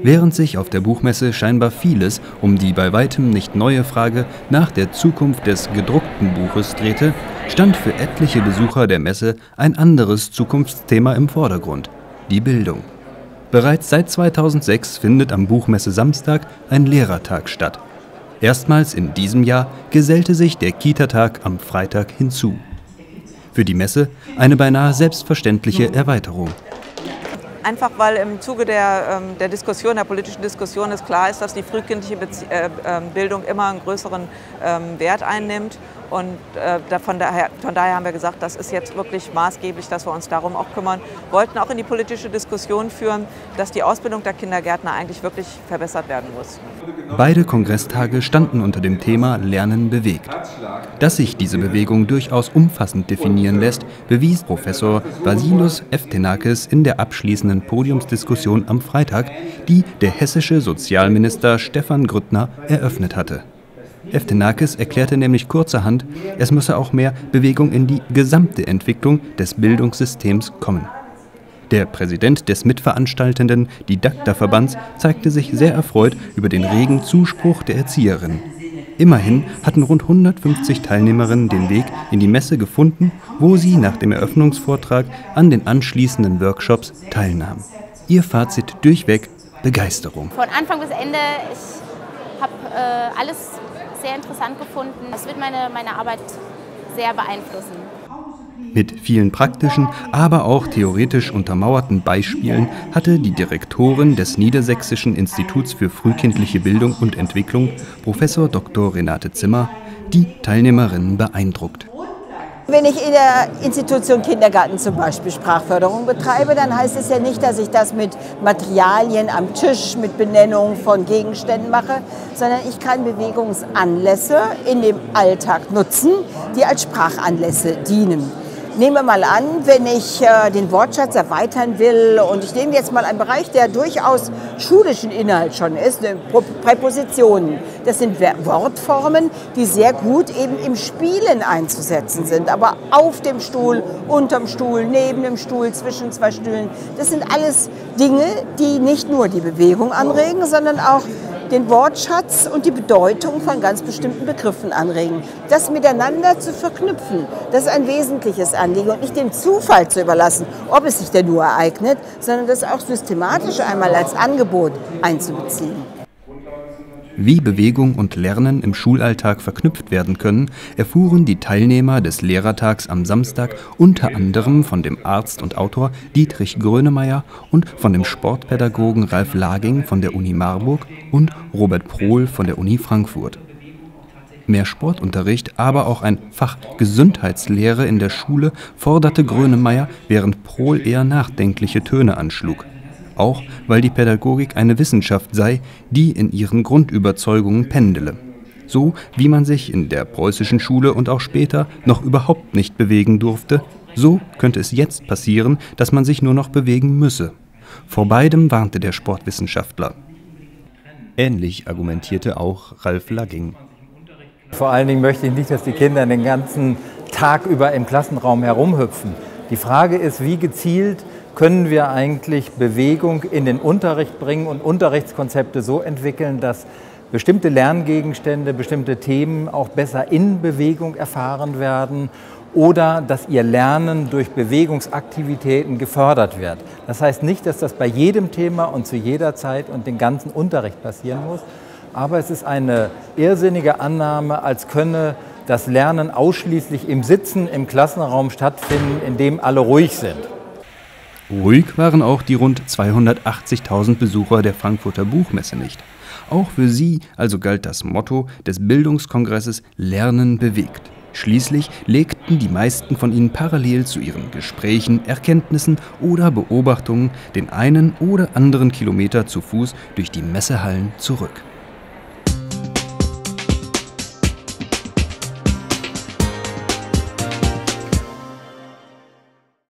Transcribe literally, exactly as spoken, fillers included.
Während sich auf der Buchmesse scheinbar vieles um die bei weitem nicht neue Frage nach der Zukunft des gedruckten Buches drehte, stand für etliche Besucher der Messe ein anderes Zukunftsthema im Vordergrund: die Bildung. Bereits seit zweitausendsechs findet am Buchmesse-Samstag ein Lehrertag statt. Erstmals in diesem Jahr gesellte sich der Kita-Tag am Freitag hinzu. Für die Messe eine beinahe selbstverständliche Erweiterung. Einfach weil im Zuge der, der Diskussion, der politischen Diskussion es klar ist, dass die frühkindliche Bezie äh, Bildung immer einen größeren ähm, Wert einnimmt. Und äh, von, daher, von daher haben wir gesagt, das ist jetzt wirklich maßgeblich, dass wir uns darum auch kümmern. Wollten auch in die politische Diskussion führen, dass die Ausbildung der Kindergärtner eigentlich wirklich verbessert werden muss. Beide Kongresstage standen unter dem Thema Lernen bewegt. Dass sich diese Bewegung durchaus umfassend definieren lässt, bewies Professor Vasilos Eftenakis in der abschließenden Podiumsdiskussion am Freitag, die der hessische Sozialminister Stefan Grüttner eröffnet hatte. Eftenakis erklärte nämlich kurzerhand, es müsse auch mehr Bewegung in die gesamte Entwicklung des Bildungssystems kommen. Der Präsident des mitveranstaltenden Didakta-Verbands zeigte sich sehr erfreut über den regen Zuspruch der Erzieherinnen. Immerhin hatten rund hundertfünfzig Teilnehmerinnen den Weg in die Messe gefunden, wo sie nach dem Eröffnungsvortrag an den anschließenden Workshops teilnahmen. Ihr Fazit durchweg: Begeisterung. Von Anfang bis Ende, ich habe äh, alles sehr interessant gefunden. Es wird meine, meine Arbeit sehr beeinflussen. Mit vielen praktischen, aber auch theoretisch untermauerten Beispielen hatte die Direktorin des Niedersächsischen Instituts für frühkindliche Bildung und Entwicklung, Professor Doktor Renate Zimmer, die Teilnehmerinnen beeindruckt. Wenn ich in der Institution Kindergarten zum Beispiel Sprachförderung betreibe, dann heißt es ja nicht, dass ich das mit Materialien am Tisch, mit Benennung von Gegenständen mache, sondern ich kann Bewegungsanlässe in dem Alltag nutzen, die als Sprachanlässe dienen. Nehmen wir mal an, wenn ich äh, den Wortschatz erweitern will, und ich nehme jetzt mal einen Bereich, der durchaus schulischen Inhalt schon ist, ne, Präpositionen. Das sind Wortformen, die sehr gut eben im Spielen einzusetzen sind, aber auf dem Stuhl, unterm Stuhl, neben dem Stuhl, zwischen zwei Stühlen. Das sind alles Dinge, die nicht nur die Bewegung anregen, sondern auch den Wortschatz und die Bedeutung von ganz bestimmten Begriffen anregen. Das miteinander zu verknüpfen, das ist ein wesentliches Anliegen und nicht dem Zufall zu überlassen, ob es sich denn nur ereignet, sondern das auch systematisch einmal als Angebot einzubeziehen. Wie Bewegung und Lernen im Schulalltag verknüpft werden können, erfuhren die Teilnehmer des Lehrertags am Samstag unter anderem von dem Arzt und Autor Dietrich Grönemeyer und von dem Sportpädagogen Ralf Laging von der Uni Marburg und Robert Prohl von der Uni Frankfurt. Mehr Sportunterricht, aber auch ein Fach Gesundheitslehre in der Schule forderte Grönemeyer, während Prohl eher nachdenkliche Töne anschlug. Auch weil die Pädagogik eine Wissenschaft sei, die in ihren Grundüberzeugungen pendele. So wie man sich in der preußischen Schule und auch später noch überhaupt nicht bewegen durfte, so könnte es jetzt passieren, dass man sich nur noch bewegen müsse. Vor beidem warnte der Sportwissenschaftler. Ähnlich argumentierte auch Ralf Laging. Vor allen Dingen möchte ich nicht, dass die Kinder den ganzen Tag über im Klassenraum herumhüpfen. Die Frage ist, wie gezielt können wir eigentlich Bewegung in den Unterricht bringen und Unterrichtskonzepte so entwickeln, dass bestimmte Lerngegenstände, bestimmte Themen auch besser in Bewegung erfahren werden oder dass ihr Lernen durch Bewegungsaktivitäten gefördert wird. Das heißt nicht, dass das bei jedem Thema und zu jeder Zeit und den ganzen Unterricht passieren muss, aber es ist eine irrsinnige Annahme, als könne das Lernen ausschließlich im Sitzen im Klassenraum stattfinden, in dem alle ruhig sind. Ruhig waren auch die rund zweihundertachtzigtausend Besucher der Frankfurter Buchmesse nicht. Auch für sie also galt das Motto des Bildungskongresses Lernen bewegt. Schließlich legten die meisten von ihnen parallel zu ihren Gesprächen, Erkenntnissen oder Beobachtungen den einen oder anderen Kilometer zu Fuß durch die Messehallen zurück.